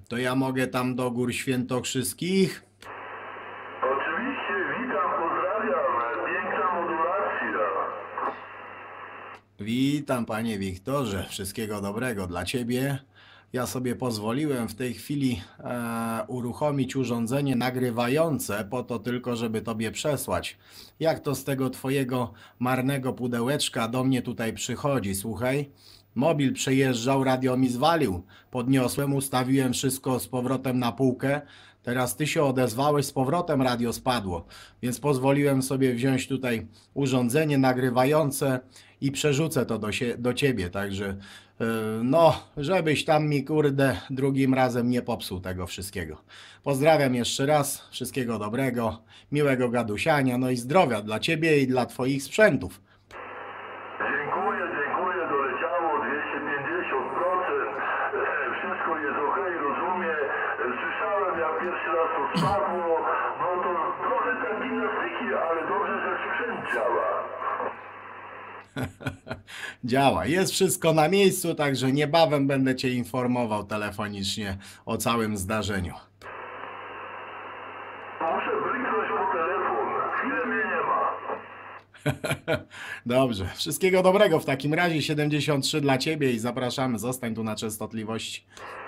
To ja mogę tam do Gór Świętokrzyskich? Oczywiście, witam, pozdrawiam. Piękna modulacja. Witam, panie Wiktorze. Wszystkiego dobrego dla ciebie. Ja sobie pozwoliłem w tej chwili uruchomić urządzenie nagrywające po to tylko, żeby tobie przesłać. Jak to z tego twojego marnego pudełeczka do mnie tutaj przychodzi? Słuchaj, mobil przejeżdżał, radio mi zwalił. Podniosłem, ustawiłem wszystko z powrotem na półkę. Teraz ty się odezwałeś, z powrotem radio spadło, więc pozwoliłem sobie wziąć tutaj urządzenie nagrywające i przerzucę to do ciebie, także no, żebyś tam mi kurde drugim razem nie popsuł tego wszystkiego. Pozdrawiam jeszcze raz, wszystkiego dobrego, miłego gadusiania, no i zdrowia dla ciebie i dla twoich sprzętów. Dziękuję, doleciało 250%. Wszystko jest ok, rozumiem. Słyszałem, jak pierwszy raz to spadło. No to trochę tak gimnastyki, ale dobrze, że sprzęt działa. Działa, jest wszystko na miejscu, także niebawem będę cię informował telefonicznie o całym zdarzeniu. Muszę bryknąć po telefon. Chwilę mnie nie ma. Dobrze, wszystkiego dobrego w takim razie, 73 dla ciebie i zapraszamy, zostań tu na częstotliwości.